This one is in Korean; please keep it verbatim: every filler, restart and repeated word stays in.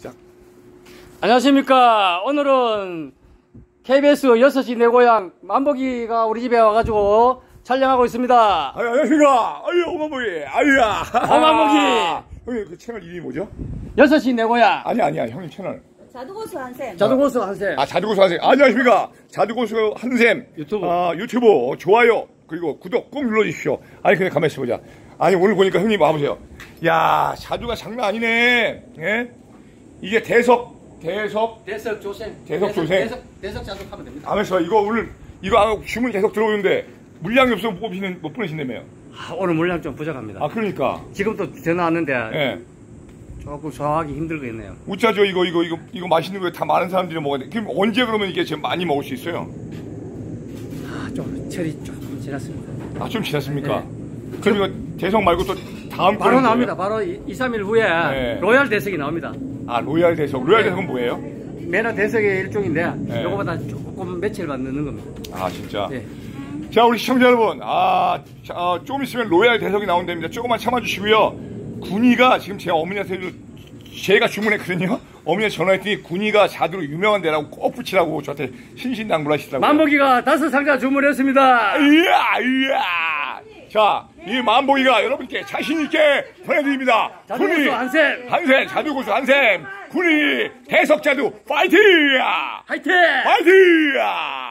시작. 안녕하십니까. 오늘은 케이비에스 여섯 시 내 고향 만보기가 우리 집에 와가지고 촬영하고 있습니다. 아유, 안녕하십니까. 아유, 오만보기. 아유야. 오만보기. 형님, 그 채널 이름이 뭐죠? 여섯 시 내 고향. 아니, 아니야. 형님 채널. 자두고수 한샘. 자두고수 한샘. 아, 자두고수 한샘. 안녕하십니까. 자두고수 한샘. 유튜브. 아, 유튜브. 좋아요. 그리고 구독 꼭 눌러주십시오. 아니, 그냥 가만히 있어보자. 아니, 오늘 보니까 형님 와보세요. 야, 자두가 장난 아니네. 예? 이게 대석, 대석. 대석 조생. 대석 조생. 대석, 대석 자두 하면 됩니다. 가만있어. 이거 오늘, 이거 아, 주문이 계속 들어오는데, 물량이 없으면 못 보시는, 못 보내신다며요. 아, 오늘 물량 좀 부족합니다. 아, 그러니까. 지금 또 전화 왔는데 예. 조금 소화하기 힘들겠네요. 우짜죠. 이거, 이거, 이거, 이거 맛있는 거 다 많은 사람들이 먹어야 돼. 그럼 언제 그러면 이게 지금 많이 먹을 수 있어요? 아, 좀 철이 조금 지났습니다. 아, 좀 지났습니까? 네. 그럼 이거 대석 말고 또 다음 바로 거는 나옵니다. 뭐예요? 바로 이, 삼 일 후에 네. 로얄 대석이 나옵니다. 아, 로얄 대석. 로얄 대석은 뭐예요? 메나 대석의 일종인데 네. 요거보다 조금 며칠만 넣는 겁니다. 아, 진짜. 네. 자, 우리 시청자 여러분. 아, 자, 어, 좀 있으면 로얄 대석이 나온답니다. 조금만 참아주시고요. 군이가 지금 제 어머니한테도 제가 주문했거든요. 어머니한테 전화했더니 군이가 자두로 유명한 데라고 꼭 붙이라고 저한테 신신당부하시더라고요. 만보기가 다섯 상자 주문했습니다. 이야, 이야. 자, 이 만보기가 여러분께 자신있게 보내드립니다. 자두고수 한샘. 한샘, 자두고수 한샘. 군이 대석자두 파이팅! 화이팅! 파이팅!